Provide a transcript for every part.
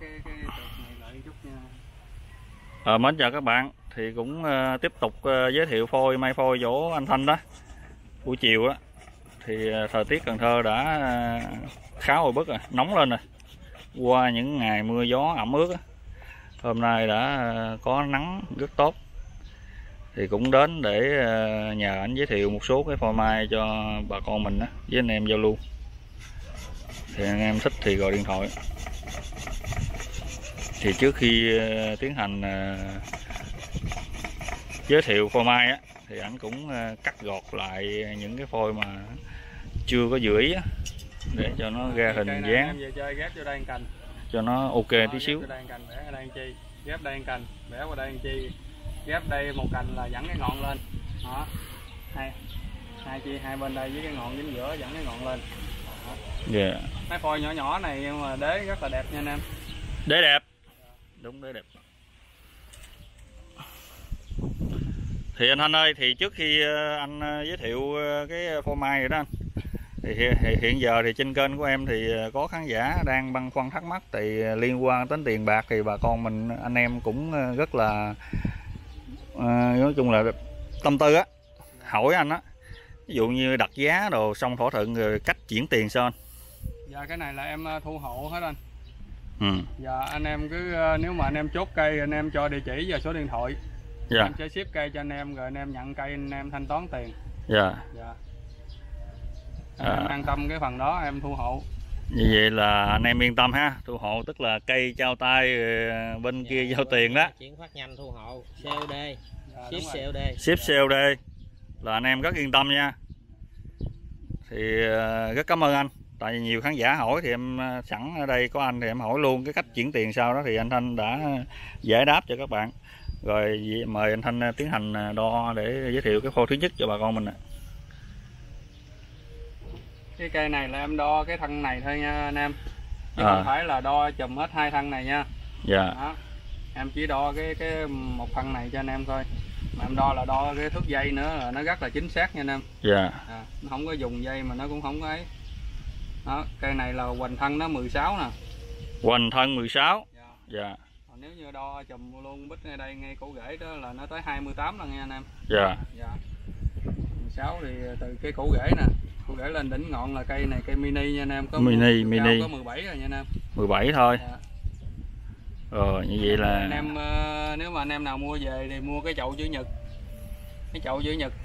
cái trục này lại chút nha. Mến chào các bạn, thì cũng tiếp tục giới thiệu phôi may phôi chỗ anh Thanh đó. Buổi chiều á thì thời tiết Cần Thơ đã khá oi bức rồi, nóng lên rồi. Qua những ngày mưa gió ẩm ướt á, hôm nay đã có nắng rất tốt. Thì cũng đến để nhờ anh giới thiệu một số cái phôi mai cho bà con mình á, với anh em giao lưu. Thì anh em thích thì gọi điện thoại. Thì trước khi tiến hành giới thiệu phôi mai á, thì anh cũng cắt gọt lại những cái phôi mà chưa có dự ý á, để cho nó ra hình dáng, về chơi ghép vô đây cành cho nó ok tí xíu. ghép đây cành, bẻ ở đây chi, ghép đây cành, bẻ qua đây chi, ghép đây một cành là dẫn cái ngọn lên. Đó, hai bên đây với cái ngọn chính giữa dẫn cái ngọn lên. Dạ. Mấy phôi nhỏ nhỏ này nhưng mà đế rất là đẹp nha anh em. Đế đẹp. Đúng, đế đẹp. Thì anh Thanh ơi, thì trước khi anh giới thiệu cái phôi mai rồi đó anh, thì hiện giờ thì trên kênh của em thì có khán giả đang băn khoăn thắc mắc thì liên quan đến tiền bạc, thì bà con mình anh em cũng rất là nói chung là tâm tư á, hỏi anh á, ví dụ như đặt giá đồ xong thỏa thuận rồi cách chuyển tiền sao anh? Dạ cái này là em thu hộ hết anh. Dạ anh em cứ nếu mà anh em chốt cây anh em cho địa chỉ và số điện thoại. Dạ. Em sẽ ship cây cho anh em rồi anh em nhận cây anh em thanh toán tiền. Dạ. Dạ. Em an tâm cái phần đó em thu hộ. Như vậy là anh em yên tâm ha, thu hộ tức là cây trao tay bên kia giao tiền đó. Chuyển phát nhanh thu hộ COD. Dạ, ship COD. Ship COD là anh em rất yên tâm nha. Thì rất cảm ơn anh. Tại vì nhiều khán giả hỏi thì em sẵn ở đây có anh thì em hỏi luôn cái cách chuyển tiền sau đó, thì anh Thanh đã giải đáp cho các bạn. Rồi mời anh Thanh tiến hành đo để giới thiệu cái phôi thứ nhất cho bà con mình ạ. Cái cây này là em đo cái thân này thôi nha anh em, chứ không phải là đo chùm hết hai thân này nha. Dạ. Đó. Em chỉ đo cái một thân này cho anh em thôi. Mà em đo là đo cái thước dây nữa, là nó rất là chính xác nha anh em. Dạ. Nó không có dùng dây mà nó cũng không có ấy. Đó, cây này là hoành thân nó 16 nè. Hoành thân 16. Dạ. Còn nếu như đo chùm luôn bít ngay đây ngay cổ rễ đó là nó tới 28 lần nha anh em. Dạ. Dạ. 16 thì từ cái cổ rễ nè, cổ rễ lên đỉnh ngọn là cây này cây mini nha anh em, có mini có 17 rồi nha anh em. 17 thôi. Dạ. Rồi như vậy là anh em nếu mà anh em nào mua về thì mua cái chậu chữ nhật. Cái chậu chữ nhật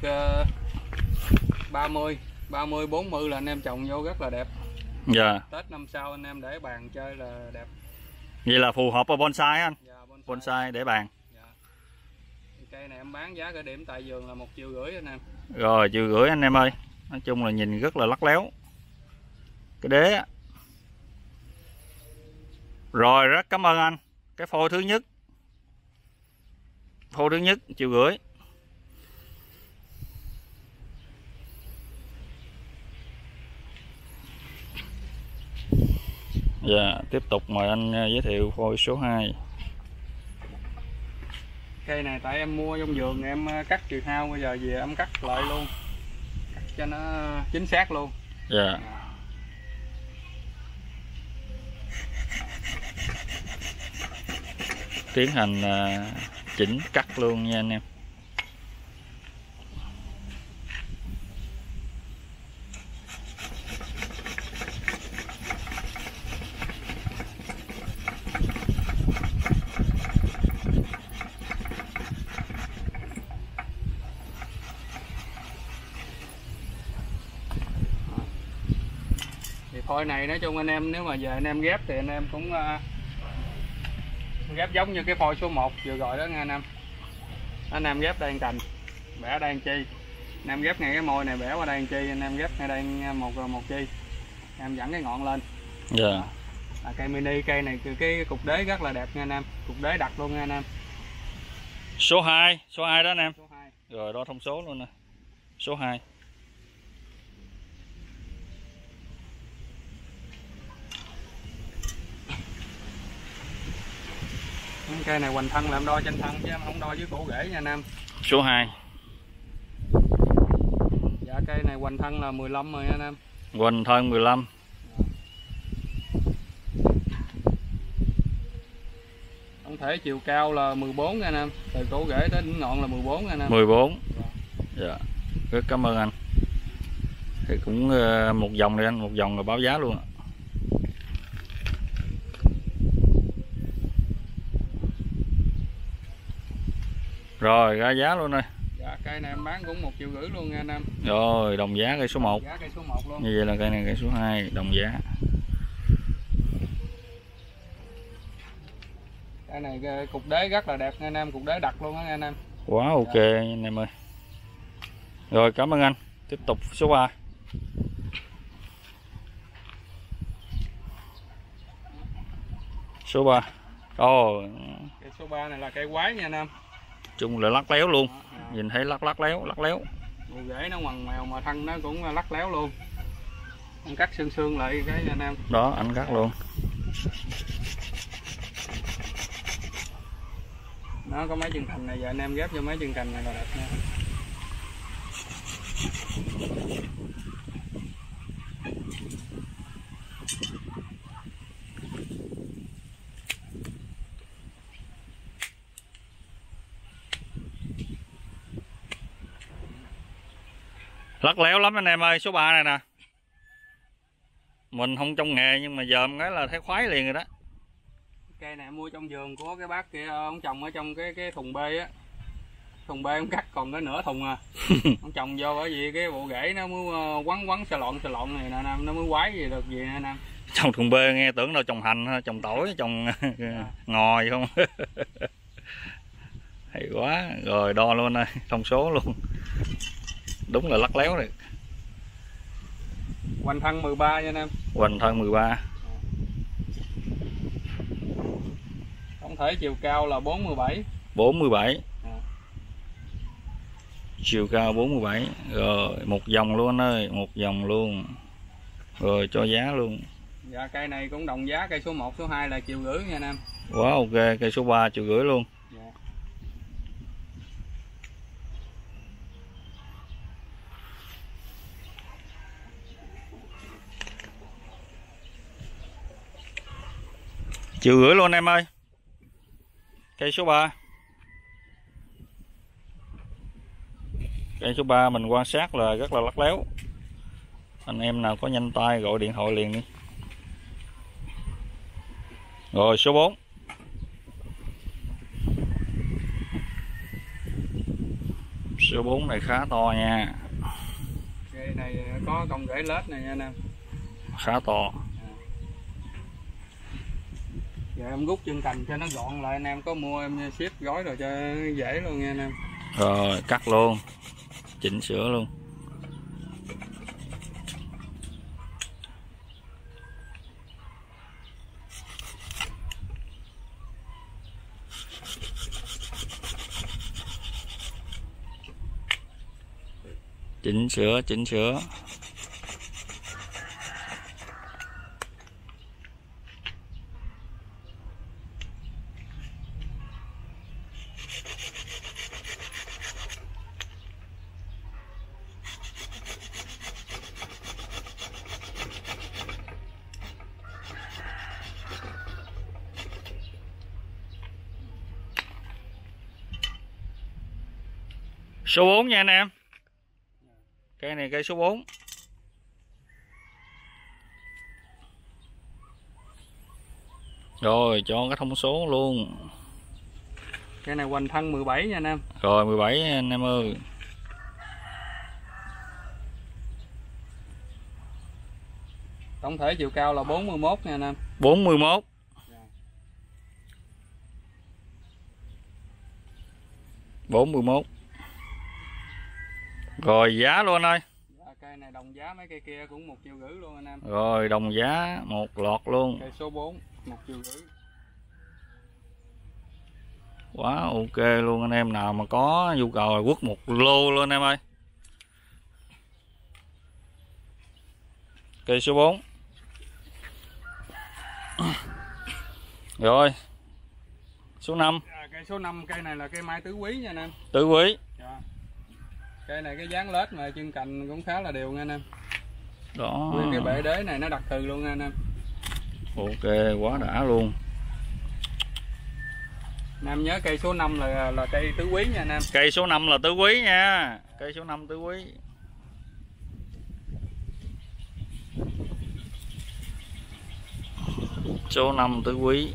30 40 là anh em trồng vô rất là đẹp. Dạ. Tết năm sau anh em để bàn chơi là đẹp. Vậy là phù hợp với bonsai anh. Dạ, bonsai để bàn. Dạ. Cây này em bán giá khởi điểm tại vườn là 1,5 triệu anh em. Rồi 1,5 triệu anh em ơi. Nói chung là nhìn rất là lắc léo cái đế á. Rồi rất cảm ơn anh. Cái phôi thứ nhất, phôi thứ nhất 1,5 triệu. Dạ, tiếp tục mời anh giới thiệu phôi số 2. Cây này tại em mua trong vườn em cắt trừ hao, bây giờ về em cắt lại luôn, cắt cho nó chính xác luôn. Dạ. Tiến hành chỉnh cắt luôn nha anh em. Phôi này nói chung anh em nếu mà về anh em ghép thì anh em cũng ghép giống như cái phôi số 1 vừa gọi đó nha anh em. Anh em ghép đây cành, bẻ đây chi, anh em ghép ngay cái môi này bẻ qua đây chi, anh em ghép ngay đây một chi, em dẫn cái ngọn lên. Dạ. Cây mini, cây này cái cục đế rất là đẹp nha anh em, cục đế đặc luôn nha anh em. Số 2 đó anh em. Số 2. Rồi đo thông số luôn nè. Số 2. Cây này hoành thân là em đo trên thân chứ em không đo với cổ rễ nha anh em. Số 2. Dạ cây này hoành thân là 15 rồi anh em. Hoành thân 15. Tổng thể chiều cao là 14 nha anh em, từ cổ rễ tới đỉnh ngọn là 14 nha anh em. 14. Dạ. Rất cảm ơn anh. Thì cũng một vòng đi anh, một vòng rồi báo giá luôn ạ. Rồi ra giá luôn đây. Dạ, cây này em bán cũng 1,5 triệu luôn nha anh em. Rồi đồng giá cây số 1. Giá cây số 1 luôn. Như vậy là cây này cây số 2 đồng giá. Cây này cục đế rất là đẹp nha anh em, cục đế đặc luôn á anh em. Quá ok anh em ơi. Rồi cảm ơn anh. Tiếp tục số 3. Số 3. Ồ. Cây số 3 này là cây quái nha anh em. Chung là lắc léo luôn. Nhìn thấy lắc léo. Bộ rễ nó ngoằn ngoèo mà thân nó cũng lắc léo luôn. Anh cắt xương lại cái anh em. Đó anh cắt luôn. Nó có mấy chân cành này, giờ anh em ghép cho mấy chân cành này là đẹp nha. Lắc léo lắm anh em ơi, số 3 này nè. Mình không trong nghề nhưng mà giờ cái là thấy khoái liền rồi đó. Cây này mua trong vườn của cái bác kia, ông trồng ở trong cái thùng bê á. Thùng bê ông cắt còn cái nửa thùng à. Ông trồng vô bởi vì cái bộ rễ nó mới quấn xà lọn này nè anh em, nó mới quái gì được gì nè anh em. Trồng thùng bê nghe tưởng đâu trồng hành, trồng tỏi, trồng ngò gì không. Hay quá, rồi đo luôn đây, thông số luôn. Đúng là lắc léo rồi. Hoành thân 13 nha anh em. Hoành thân 13. Tổng thể chiều cao là 47. 47. Chiều cao 47. Rồi một vòng luôn anh ơi, một vòng luôn. Rồi cho giá luôn. Dạ cây này cũng đồng giá cây số 1, số 2 là 1,5 triệu nha anh em. Quá ok, cây số 3 1,5 triệu luôn. Dạ. Triệu rưỡi luôn em ơi. Cây số 3. Cây số 3 mình quan sát là rất là lắc léo. Anh em nào có nhanh tay gọi điện thoại liền đi. Rồi số 4. Số 4 này khá to nha. Cây này có cọng rễ lết này nha anh em. Khá to. Giờ em rút chân cành cho nó gọn lại anh em, có mua em ship gói rồi cho dễ luôn nha anh em. Rồi cắt luôn, chỉnh sửa luôn. Chỉnh sửa. Số 4 nha anh em. Cây này cây số 4. Rồi cho cái thông số luôn. Cây này hoành thân 17 nha anh em. Rồi 17 anh em ơi. Tổng thể chiều cao là 41 nha anh em. 41. Dạ. 41. Rồi giá luôn anh ơi. Dạ, cây này đồng giá mấy cây kia cũng 1,5 triệu luôn anh em. Rồi đồng giá một lọt luôn. Cây số 4 1,5 triệu. Quá ok luôn, anh em nào mà có nhu cầu là quất một lô luôn anh em ơi. Cây số 4. Rồi số 5. Cây số 5, cây này là cây mai tứ quý nha anh em. Tứ quý. Dạ. Cây này cái dáng lết mà chân cành cũng khá là đều nha anh em. Đó. Nguyên cái bệ đế này nó đặc thù luôn nha anh em. Ok quá đã luôn. Nam nhớ cây số 5 là cây tứ quý nha Nam. Cây số 5 là tứ quý nha. Cây số 5 tứ quý. Số 5 tứ quý.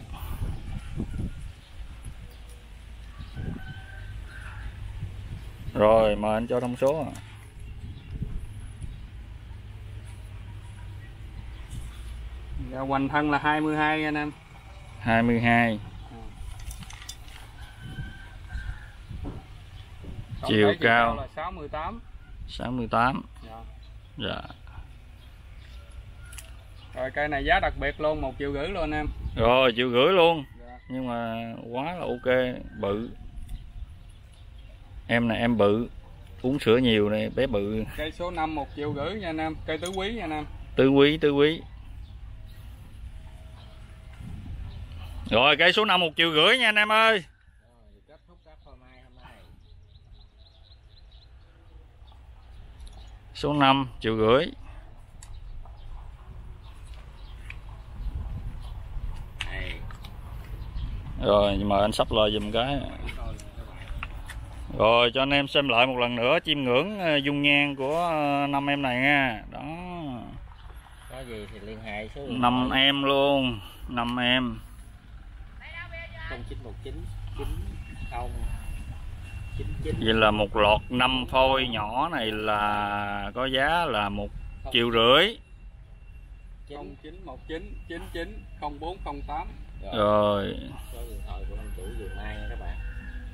Rồi mời anh cho thông số. Dạ, hoành thân là 22 nha Nam. 22. Tổng Chiều thể cao là 68. 68. Dạ. Dạ. Rồi cây này giá đặc biệt luôn, 1,5 triệu luôn em. Rồi 1,5 triệu luôn. Dạ. Nhưng mà quá là ok, bự. Em này em bự, uống sữa nhiều này, bé bự. Cây số 5 1,5 triệu nha Nam, cây tứ quý nha Nam. Tứ quý, tứ quý. Rồi cây số 5 1,5 triệu nha anh em ơi. Kết thúc các phôi mai hôm nay. Số 5 1,5 triệu. Rồi mời anh sắp lời dùm cái. Rồi cho anh em xem lại một lần nữa chiêm ngưỡng dung nhan của 5 em này nha. Đó. Có gì thì liên hệ số 5 em luôn, 5 em. 0919 9099. Vậy là một lọt 5 phôi nhỏ này là có giá là 1,5 triệu. 0919 99 0408. Rồi. Số điện thoại của anh chủ vườn mai nha các bạn.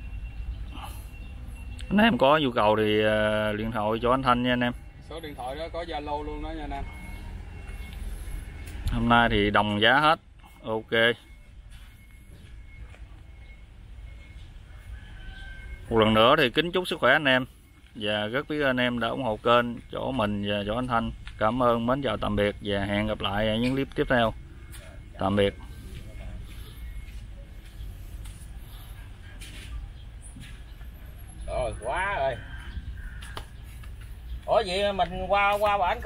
Anh em có nhu cầu thì điện thoại cho anh Thanh nha anh em. Số điện thoại đó có Zalo luôn đó nha anh em. Hôm nay thì đồng giá hết. Ok. Một lần nữa thì kính chúc sức khỏe anh em. Và rất biết anh em đã ủng hộ kênh chỗ mình và chỗ anh Thanh. Cảm ơn, mến chào tạm biệt và hẹn gặp lại ở những clip tiếp theo. Tạm biệt. Rồi quá rồi. Ủa gì mình qua bển